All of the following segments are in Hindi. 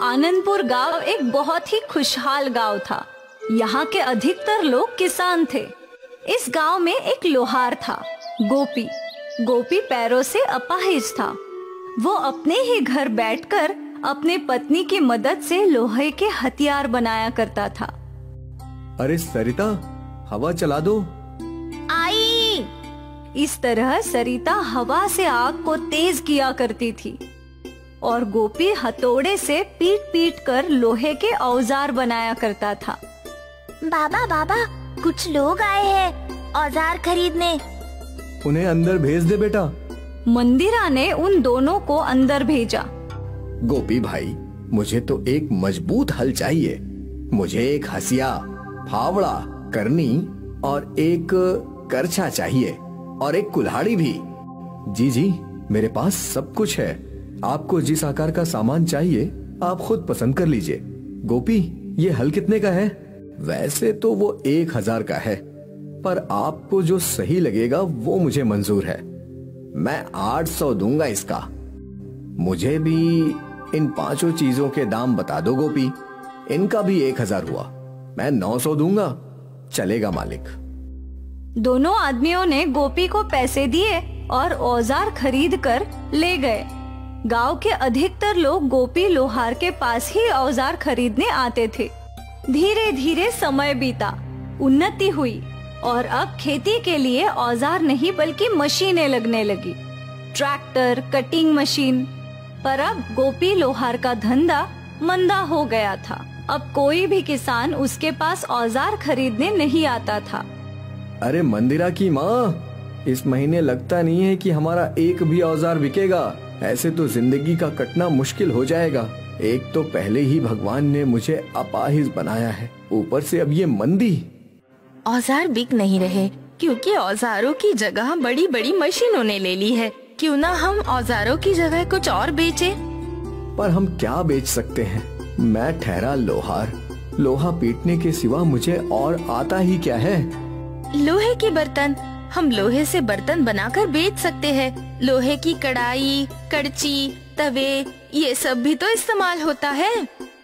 आनंदपुर गांव एक बहुत ही खुशहाल गांव था। यहाँ के अधिकतर लोग किसान थे। इस गांव में एक लोहार था, गोपी। गोपी पैरों से अपाहिज था। वो अपने ही घर बैठकर अपने पत्नी की मदद से लोहे के हथियार बनाया करता था। अरे सरिता, हवा चला दो। आई। इस तरह सरिता हवा से आग को तेज किया करती थी और गोपी हथौड़े से पीट पीट कर लोहे के औजार बनाया करता था। बाबा बाबा, कुछ लोग आए हैं औजार खरीदने। उन्हें अंदर भेज दे बेटा। मंदिरा ने उन दोनों को अंदर भेजा। गोपी भाई, मुझे तो एक मजबूत हल चाहिए। मुझे एक हसिया, फावड़ा, करनी और एक करछा चाहिए और एक कुल्हाड़ी भी। जी जी, मेरे पास सब कुछ है। आपको जिस आकार का सामान चाहिए आप खुद पसंद कर लीजिए। गोपी, ये हल कितने का है? वैसे तो वो 1000 का है, पर आपको जो सही लगेगा वो मुझे मंजूर है। मैं 800 दूंगा इसका। मुझे भी इन 5 चीजों के दाम बता दो गोपी। इनका भी 1000 हुआ। मैं 900 दूंगा। चलेगा मालिक। दोनों आदमियों ने गोपी को पैसे दिए और औजार खरीद कर ले गए। गांव के अधिकतर लोग गोपी लोहार के पास ही औजार खरीदने आते थे। धीरे धीरे समय बीता, उन्नति हुई और अब खेती के लिए औजार नहीं बल्कि मशीनें लगने लगी। Tractor, cutting machine. पर अब गोपी लोहार का धंधा मंदा हो गया था। अब कोई भी किसान उसके पास औजार खरीदने नहीं आता था। अरे मंदिरा की माँ, इस महीने लगता नहीं है कि हमारा एक भी औजार बिकेगा। ऐसे तो जिंदगी का कटना मुश्किल हो जाएगा। एक तो पहले ही भगवान ने मुझे अपाहिज बनाया है, ऊपर से अब ये मंदी। औजार बिक नहीं रहे क्योंकि औजारों की जगह बड़ी बड़ी मशीनों ने ले ली है। क्यों ना हम औजारों की जगह कुछ और बेचें? पर हम क्या बेच सकते हैं? मैं ठहरा लोहार, लोहा पीटने के सिवा मुझे और आता ही क्या है? लोहे के बर्तन। हम लोहे से बर्तन बनाकर बेच सकते हैं। लोहे की कढ़ाई, कड़ची, तवे, ये सब भी तो इस्तेमाल होता है।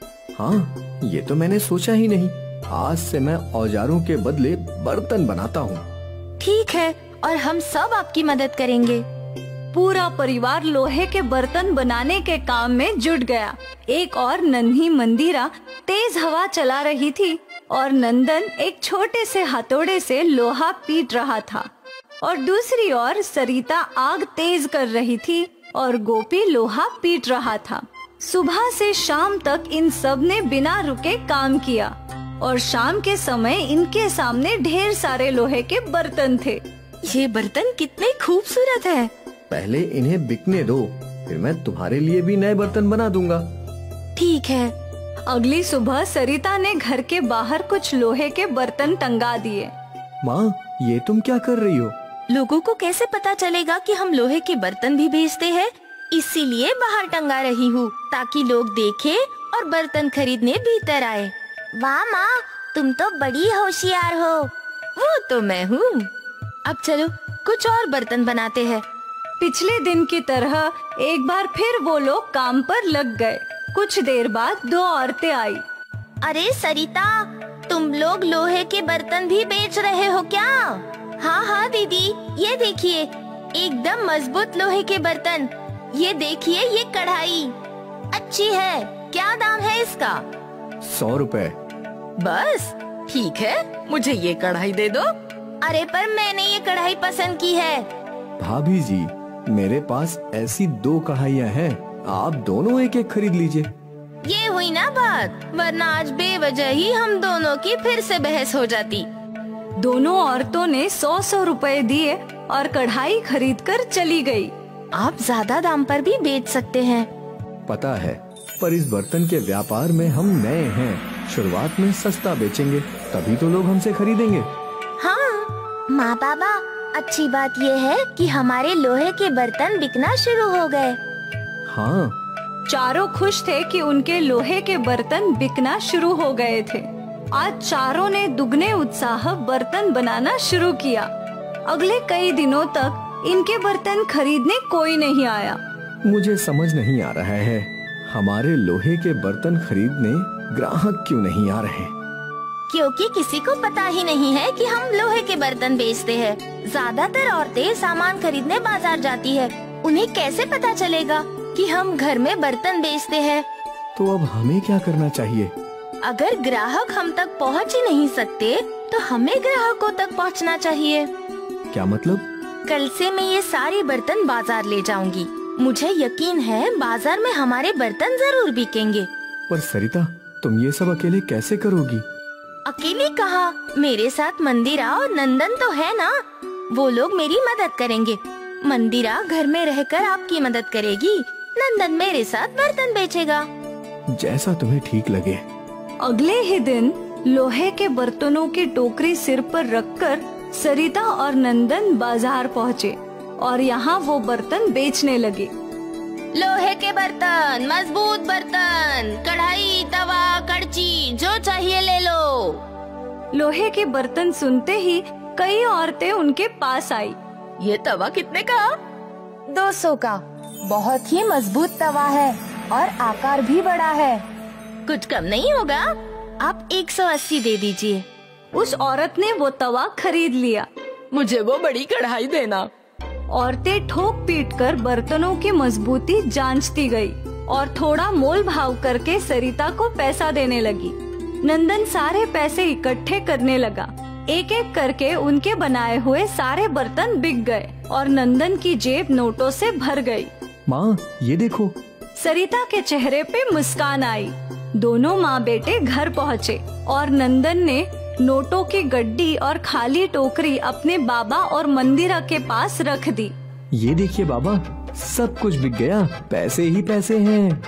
हाँ, ये तो मैंने सोचा ही नहीं। आज से मैं औजारों के बदले बर्तन बनाता हूँ। ठीक है, और हम सब आपकी मदद करेंगे। पूरा परिवार लोहे के बर्तन बनाने के काम में जुट गया। एक और नन्ही मंदिरा तेज हवा चला रही थी और नंदन एक छोटे से हथौड़े से लोहा पीट रहा था और दूसरी ओर सरिता आग तेज कर रही थी और गोपी लोहा पीट रहा था। सुबह से शाम तक इन सब ने बिना रुके काम किया और शाम के समय इनके सामने ढेर सारे लोहे के बर्तन थे। ये बर्तन कितने खूबसूरत हैं। पहले इन्हें बिकने दो, फिर मैं तुम्हारे लिए भी नए बर्तन बना दूंगा। ठीक है। अगली सुबह सरिता ने घर के बाहर कुछ लोहे के बर्तन टंगा दिए। माँ, ये तुम क्या कर रही हो? लोगों को कैसे पता चलेगा कि हम लोहे के बर्तन भी बेचते हैं? इसीलिए बाहर टंगा रही हूँ ताकि लोग देखें और बर्तन खरीदने भीतर आए। वाह माँ, तुम तो बड़ी होशियार हो। वो तो मैं हूँ। अब चलो कुछ और बर्तन बनाते हैं। पिछले दिन की तरह एक बार फिर वो लोग काम पर लग गए। कुछ देर बाद 2 औरतें आई। अरे सरिता, तुम लोग लोहे के बर्तन भी बेच रहे हो क्या? हाँ हाँ दीदी, ये देखिए एकदम मजबूत लोहे के बर्तन। ये देखिए ये कढ़ाई अच्छी है। क्या दाम है इसका? 100 रुपए। बस ठीक है, मुझे ये कढ़ाई दे दो। अरे पर मैंने ये कढ़ाई पसंद की है। भाभी जी, मेरे पास ऐसी 2 कढ़ाइयाँ हैं, आप दोनों एक एक खरीद लीजिए। ये हुई ना बात, वरना आज बेवजह ही हम दोनों की फिर से बहस हो जाती। दोनों औरतों ने 100 रुपए दिए और कढ़ाई खरीद कर चली गई। आप ज्यादा दाम पर भी बेच सकते हैं। पता है, पर इस बर्तन के व्यापार में हम नए हैं। शुरुआत में सस्ता बेचेंगे, तभी तो लोग हमसे खरीदेंगे। हाँ माँ बाबा, अच्छी बात ये है कि हमारे लोहे के बर्तन बिकना शुरू हो गए। हाँ। चारों खुश थे कि उनके लोहे के बर्तन बिकना शुरू हो गए थे। आज चारों ने दुगने उत्साह बर्तन बनाना शुरू किया। अगले कई दिनों तक इनके बर्तन खरीदने कोई नहीं आया। मुझे समझ नहीं आ रहा है, हमारे लोहे के बर्तन खरीदने ग्राहक क्यों नहीं आ रहे? क्योंकि किसी को पता ही नहीं है कि हम लोहे के बर्तन बेचते हैं। ज्यादातर औरतें सामान खरीदने बाजार जाती है। उन्हें कैसे पता चलेगा कि हम घर में बर्तन बेचते हैं? तो अब हमें क्या करना चाहिए? अगर ग्राहक हम तक पहुंच ही नहीं सकते तो हमें ग्राहकों तक पहुंचना चाहिए। क्या मतलब? कल से मैं ये सारे बर्तन बाजार ले जाऊंगी। मुझे यकीन है बाजार में हमारे बर्तन जरूर बिकेंगे। पर सरिता, तुम ये सब अकेले कैसे करोगी? अकेले कहा, मेरे साथ मंदिरा और नंदन तो है ना, वो लोग मेरी मदद करेंगे। मंदिरा घर में रहकर आपकी मदद करेगी, नंदन मेरे साथ बर्तन बेचेगा। जैसा तुम्हें ठीक लगे। अगले ही दिन लोहे के बर्तनों की टोकरी सिर पर रखकर सरिता और नंदन बाजार पहुँचे और यहाँ वो बर्तन बेचने लगे। लोहे के बर्तन, मजबूत बर्तन, कढ़ाई, तवा, कड़ची, जो चाहिए ले लो। लोहे के बर्तन सुनते ही कई औरतें उनके पास आई। ये तवा कितने का? 200 का। बहुत ही मजबूत तवा है और आकार भी बड़ा है। कुछ कम नहीं होगा? आप 180 दे दीजिए। उस औरत ने वो तवा खरीद लिया। मुझे वो बड़ी कढ़ाई देना। औरतें ठोक पीट कर बर्तनों की मजबूती जांचती गई और थोड़ा मोल भाव करके सरिता को पैसा देने लगी। नंदन सारे पैसे इकट्ठे करने लगा। एक एक करके उनके बनाए हुए सारे बर्तन बिक गए और नंदन की जेब नोटों से भर गई। माँ, ये देखो। सरिता के चेहरे पे मुस्कान आई। दोनों माँ बेटे घर पहुँचे और नंदन ने नोटों की गड्डी और खाली टोकरी अपने बाबा और मंदिरा के पास रख दी। ये देखिए बाबा, सब कुछ बिक गया, पैसे ही पैसे हैं।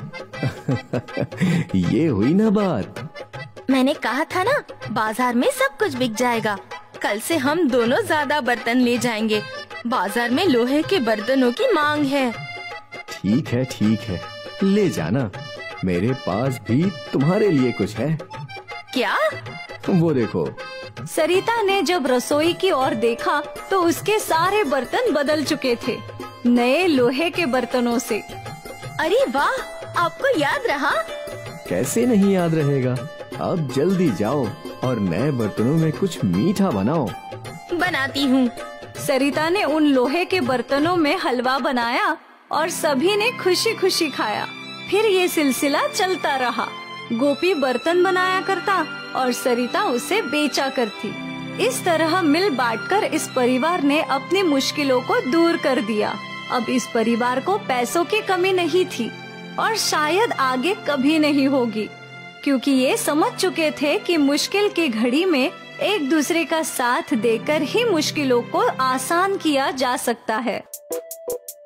ये हुई ना बात। मैंने कहा था ना, बाजार में सब कुछ बिक जाएगा। कल से हम दोनों ज्यादा बर्तन ले जाएंगे। बाजार में लोहे के बर्तनों की मांग है। ठीक है, ले जाना। मेरे पास भी तुम्हारे लिए कुछ है। क्या? वो देखो। सरिता ने जब रसोई की ओर देखा तो उसके सारे बर्तन बदल चुके थे, नए लोहे के बर्तनों से। अरे वाह, आपको याद रहा? कैसे नहीं याद रहेगा। अब जल्दी जाओ और नए बर्तनों में कुछ मीठा बनाओ। बनाती हूँ। सरिता ने उन लोहे के बर्तनों में हलवा बनाया और सभी ने खुशी खुशी खाया। फिर ये सिलसिला चलता रहा। गोपी बर्तन बनाया करता और सरिता उसे बेचा करती। इस तरह मिल बांटकर इस परिवार ने अपनी मुश्किलों को दूर कर दिया। अब इस परिवार को पैसों की कमी नहीं थी और शायद आगे कभी नहीं होगी, क्योंकि ये समझ चुके थे कि मुश्किल की घड़ी में एक दूसरे का साथ देकर ही मुश्किलों को आसान किया जा सकता है।